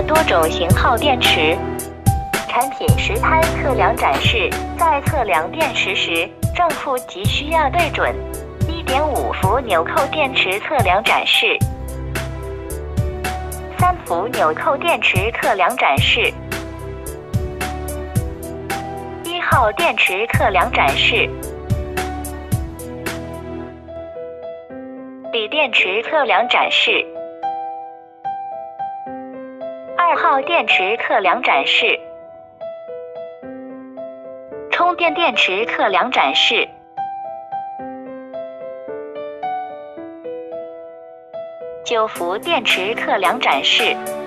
多种型号电池。产品实摊测量展示，在测量电池时，正负极需要对准。1.5伏纽扣电池测量展示，3伏纽扣电池测量展示，1号电池测量展示，锂电池测量展示，2号电池测量展示，充电电池测量展示，9伏电池测量展示。